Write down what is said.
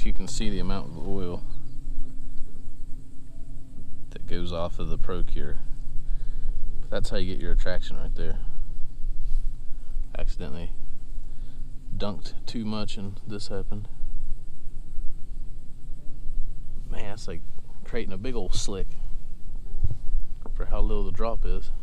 if you can see the amount of oil that goes off of the Pro-Cure. That's how you get your attraction right there. Accidentally dunked too much and this happened. Man, it's like creating a big old slick for how little the drop is.